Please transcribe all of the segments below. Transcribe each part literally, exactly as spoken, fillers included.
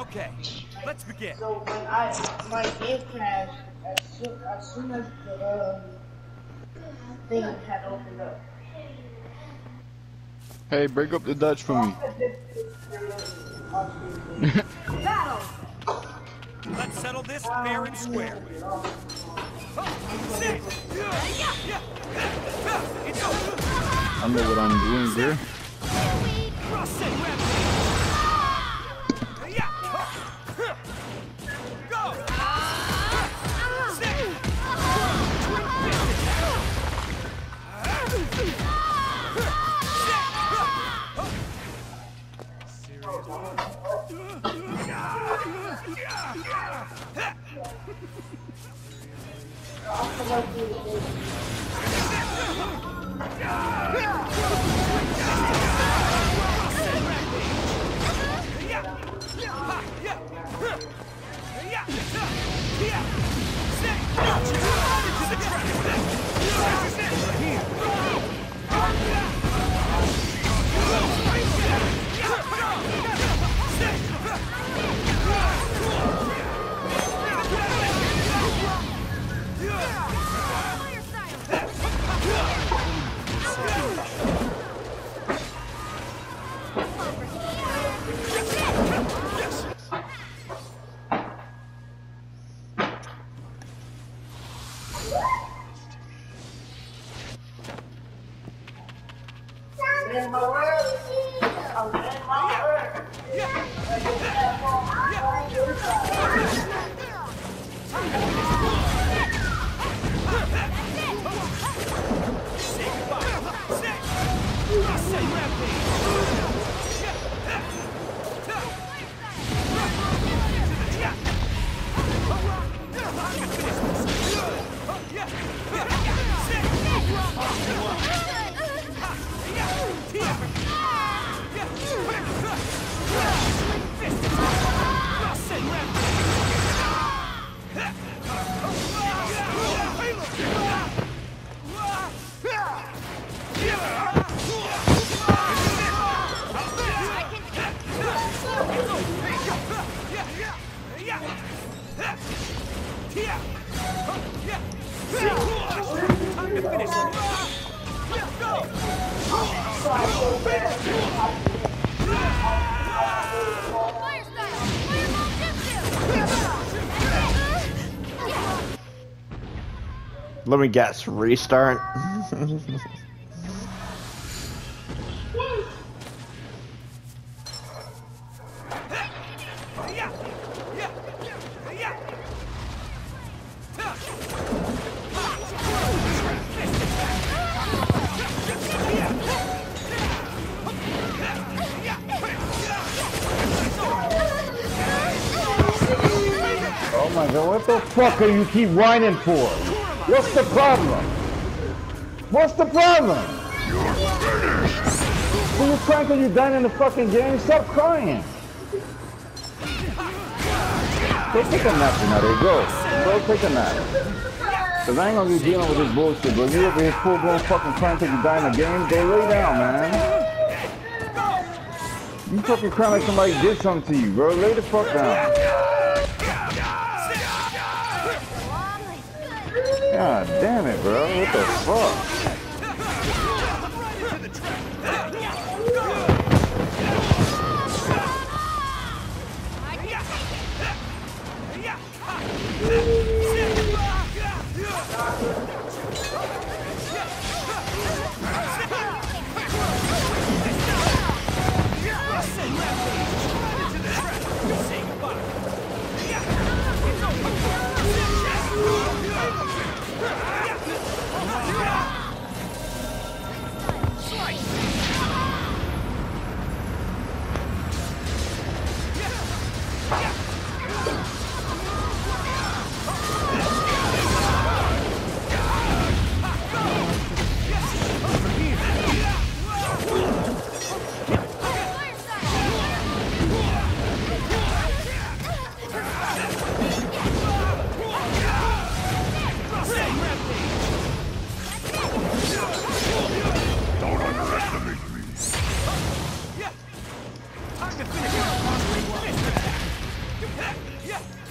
Okay, let's begin. So when I my game crashed as soon as soon as the um, thing had opened up. Hey, break up the Dutch for me. Battle. Let's settle this fair and square. Sit. It's over. I know what I'm doing here. Cross it, yeah. Go. Sit. Let me guess, restart? Oh my god, what the fuck are you keep whining for? What's the problem? What's the problem? You're finished. Were you crying because you done in the fucking game? Stop crying. Go take a nap now, there you go. Go take a nap. Cause I ain't gonna be dealing with this bullshit, but you over here full blown fucking crying because you die in the game? Go lay down, man. You fucking crying like somebody did something to you, bro. Lay the fuck down. God damn it, bro. What the fuck?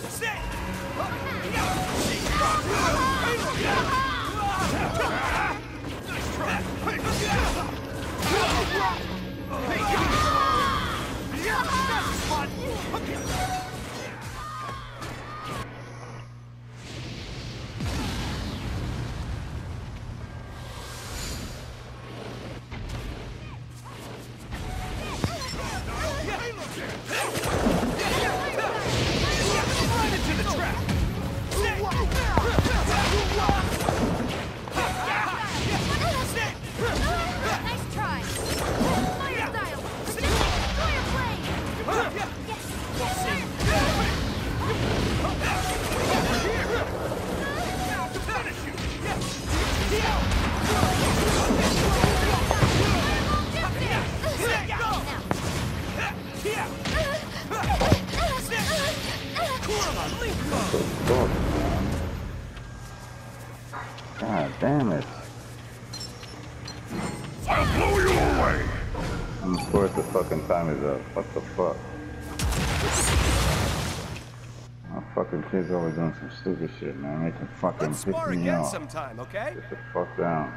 Sit! Nice try. Fire style. Fire blade. Yes. God damn it. I'll blow you away! And of course the fucking time is up. What the fuck? My fucking kids always doing some stupid shit, man. They can fucking Let's piss spar me again off. sometime, okay? Get the fuck down.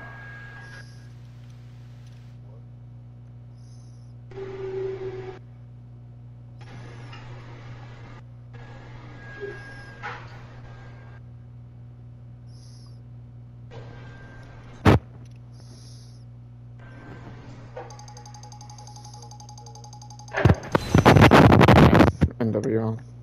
N W O.